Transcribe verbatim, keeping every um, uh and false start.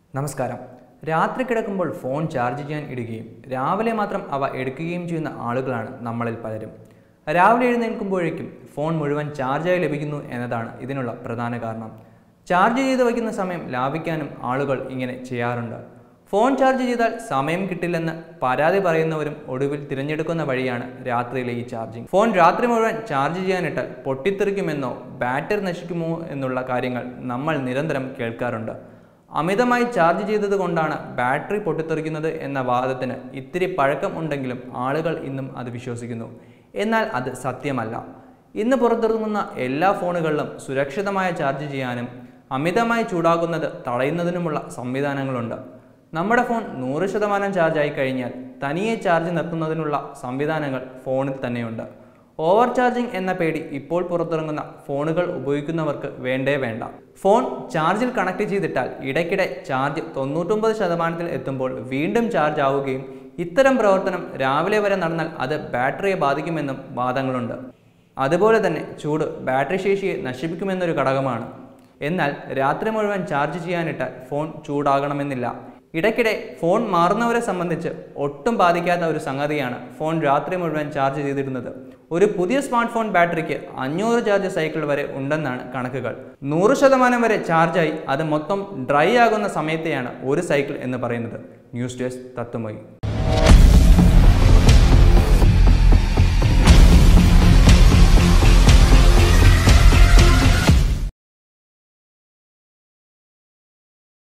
നമസ്കാരം. രാത്രി കിടക്കുമ്പോൾ ഫോൺ ചാർജ് ചെയ്യാൻ ഇടുകയും രാവിലെ മാത്രം അവ എടുക്കുകയും ചെയ്യുന്ന ആളുകളാണ് നമ്മളിൽ പലരും. രാവിലെ എഴുന്നേൽക്കുമ്പോഴേക്കും ഫോൺ മുഴുവൻ ചാർജായി ലഭിക്കുന്നു എന്നതാണ് ഇതിനുള്ള പ്രധാന കാരണം. ചാർജ് ചെയ്ത് വയ്ക്കുന്ന സമയം ലാഭിക്കാനും ആളുകൾ ഇങ്ങനെ ചെയ്യാറുണ്ട്. ഫോൺ ചാർജ് ചെയ്താൽ സമയം കിട്ടില്ലെന്ന് പരാതി പറയുന്നവരും ഒടുവിൽ തിരഞ്ഞെടുക്കുന്ന വഴിയാണ് രാത്രിയിലെ ഈ ചാർജിങ്. ഫോൺ രാത്രി മുഴുവൻ ചാർജ് ചെയ്യാനിട്ടാൽ പൊട്ടിത്തെറിക്കുമെന്നോ ബാറ്ററി നശിക്കുമോ എന്നുള്ള കാര്യങ്ങൾ നമ്മൾ നിരന്തരം കേൾക്കാറുണ്ട്. അമിതമായി ചാർജ് ചെയ്തത് കൊണ്ടാണ് ബാറ്ററി പൊട്ടിത്തെറിക്കുന്നത് എന്ന വാദത്തിന് ഇത്തിരി പഴക്കം ഉണ്ടെങ്കിലും ആളുകൾ ഇന്നും അത് വിശ്വസിക്കുന്നു. എന്നാൽ അത് സത്യമല്ല. ഇന്ന് പുറത്തിറങ്ങുന്ന എല്ലാ ഫോണുകളിലും സുരക്ഷിതമായ ചാർജ് ചെയ്യാനും അമിതമായി ചൂടാകുന്നത് തടയുന്നതിനുമുള്ള സംവിധാനങ്ങളുണ്ട്. നമ്മുടെ ഫോൺ നൂറ് ശതമാനം ചാർജായി കഴിഞ്ഞാൽ തനിയെ ചാർജ് നിർത്തുന്നതിനുള്ള സംവിധാനങ്ങൾ ഫോണിൽ തന്നെയുണ്ട്. ഓവർ ചാർജിങ് എന്ന പേടി ഇപ്പോൾ പുറത്തിറങ്ങുന്ന ഫോണുകൾ ഉപയോഗിക്കുന്നവർക്ക് വേണ്ടേ വേണ്ട. ഫോൺ ചാർജിൽ കണക്ട് ചെയ്തിട്ടാൽ ഇടയ്ക്കിടെ ചാർജ് തൊണ്ണൂറ്റൊമ്പത് ശതമാനത്തിൽ എത്തുമ്പോൾ വീണ്ടും ചാർജ് ആവുകയും ഇത്തരം പ്രവർത്തനം രാവിലെ വരെ നടന്നാൽ അത് ബാറ്ററിയെ ബാധിക്കുമെന്നും വാദങ്ങളുണ്ട്. അതുപോലെ തന്നെ ചൂട് ബാറ്ററി ശേഷിയെ നശിപ്പിക്കുമെന്നൊരു ഘടകമാണ്. എന്നാൽ രാത്രി മുഴുവൻ ചാർജ് ചെയ്യാനിട്ടാൽ ഫോൺ ചൂടാകണമെന്നില്ല. ഇടയ്ക്കിടെ ഫോൺ മാറുന്നവരെ സംബന്ധിച്ച് ഒട്ടും ബാധിക്കാത്ത ഒരു സംഗതിയാണ് ഫോൺ രാത്രി മുഴുവൻ ചാർജ് ചെയ്തിടുന്നത്. ഒരു പുതിയ സ്മാർട്ട് ഫോൺ ബാറ്ററിക്ക് അഞ്ഞൂറ് ചാർജ് സൈക്കിൾ വരെ ഉണ്ടെന്നാണ് കണക്കുകൾ. നൂറ് ശതമാനം വരെ ചാർജായി അത് മൊത്തം ഡ്രൈ ആകുന്ന സമയത്തെയാണ് ഒരു സൈക്കിൾ എന്ന് പറയുന്നത്. News desk Tatwamayi.